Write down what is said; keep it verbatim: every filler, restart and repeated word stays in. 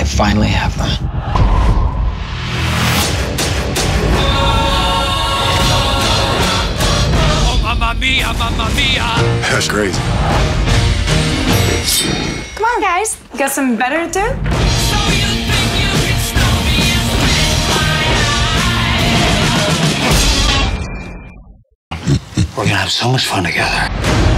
I finally have them. Oh, mamma mia, mamma mia! That's crazy. Come on, guys. Got some better to do? So you think you can stop me and split my eye? We're gonna have so much fun together.